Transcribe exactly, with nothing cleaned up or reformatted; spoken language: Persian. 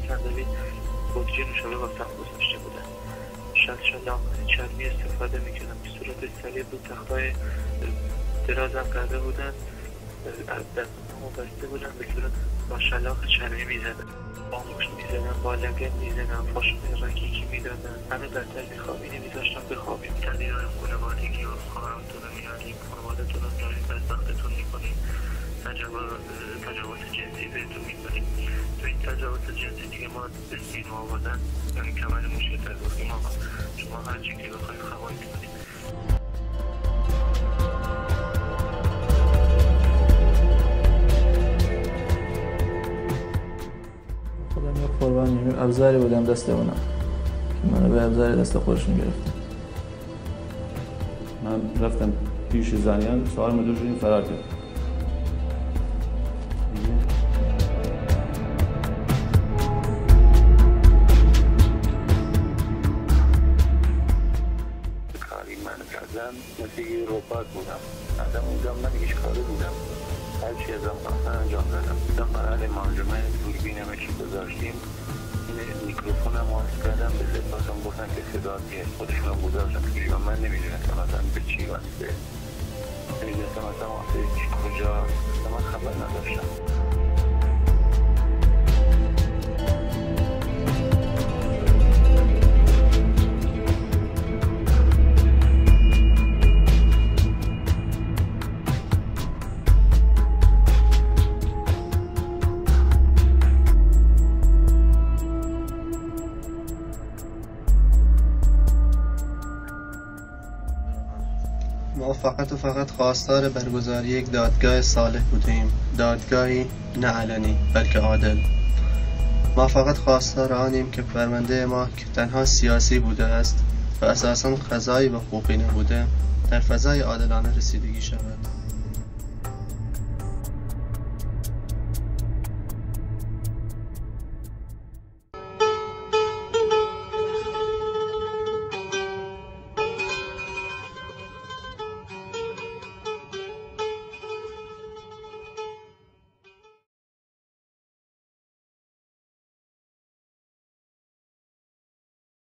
صندلی بطری نوشابه واسم گذاشته بودن. شاید لامپ چرمی استفاده میکردم که صورت سریع بود. تختای درازم کرده بودن، دستمو بسته بودن به صورت با شلاق چرمی میزدن، با مشت میزدن، با لگن میزدن، فاشون رکیکی میدادن. همه بدتر میخوابینی میذاشتم بخوابیم. تدیرهای خانوادگی و خواهراتون رو میاریم، خانوادتون رو میاریم، بدبختتون میکنیم، تجاوز جنسی بهتون میکنیم. تو این تجاوز جنسی دیگه ما به سینما آوردن، یعنی کمر مشکل گفتیم آقا شما هر چی که بخواید خواهید کنید. خودم یک قربانی ابزاری بودم دستمونم که منو به ابزار دست خودشون گرفتن. من رفتم پیش زنیان، سوار مدور شدیم فرار کرد. کاری من کردم مثل یه روبات بودم. آدم اونجا من هیچ کاری بودم. هر چی ازم خواستن انجام دادم. داخل مانجمه دوربینم چی گذاشتیم، این میکروفون هم واسه کردم به سپاسم گفتن که صدا بیه. خودشون هم گذاشتن که من نمیدونستم اصلا به چی واسه. نمیدونستم اصلا واسه کجا، من خبر نداشتم. ما فقط و فقط خواستار برگزاری یک دادگاه صالح بودیم، دادگاهی نه علنی بلکه عادل. ما فقط خواستار آنیم که فرمانده ما که تنها سیاسی بوده است و اساساً قضایی و حقوقی نبوده در فضای عادلانه رسیدگی شود.